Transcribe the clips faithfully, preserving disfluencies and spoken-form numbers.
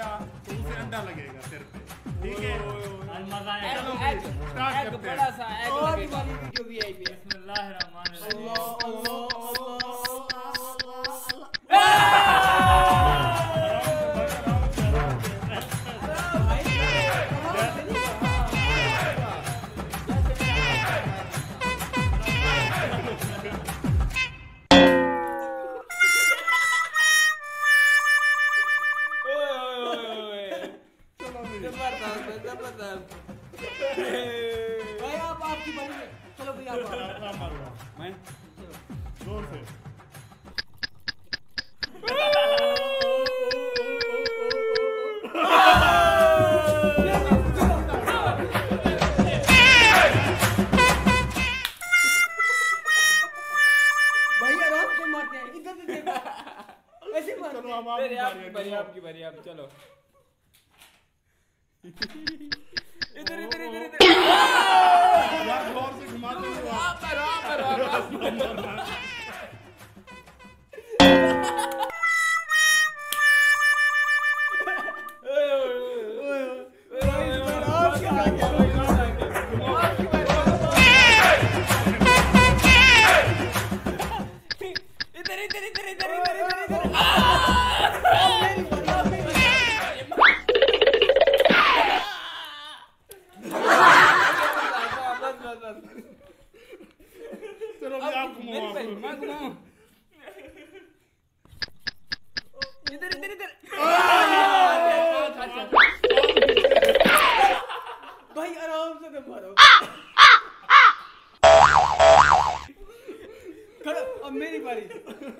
करेगा तो उसे अंडा लगेगा सिर पे, ठीक है? आज मजा आएगा। चलो एग स्टार्ट एग करते बड़ा हैं। सा एग और लगेगा। हमारी वीडियो भी आई है। बिस्मिल्लाहिर्रहमानिर्रहीम। अल्लाह अल्लाह जबरदस्त जबरदस्त। भाई आप आपकी बारी में चलो भाई आप क्या मारूंगा मैं जोर से? भाई आराम से मारते हैं, इधर से देखो ऐसे मारते चलो हैं। अब मेरे आपकी आपकी बारी बारी है, आपकी बारी आप चलो। इधर इधर इधर इधर। यार जोर से घुमाते हो आप। आप पर आप पर आप इधर इधर इधर इधर इधर इधर इधर। बस बस बस। चलो भी आप मेरी घुमाओ। बारी, मैं घुमाऊं। इधर इधर इधर। भाई आराम से तो मारो। खड़ो, अब मेरी बारी।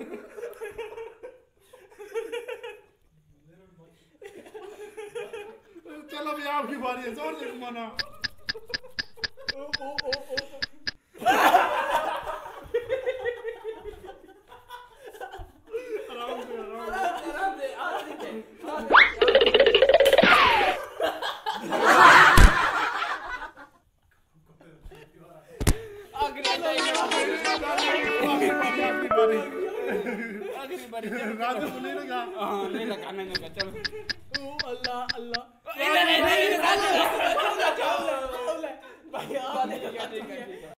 चलो भी आपकी बारी है, जोर से घुमाना। ओ ओ ओ ओ आराम से आराम आराम से आराम से। आखिरी टाइम आपकी बारी। आखिरी बारी। राजू को नहीं लगा। हाँ नहीं लगा नहीं लगा चलो। ओ अल्लाह अल्लाह। इधर इधर इधर। भाई आप ठीक है ठीक है ठीक है।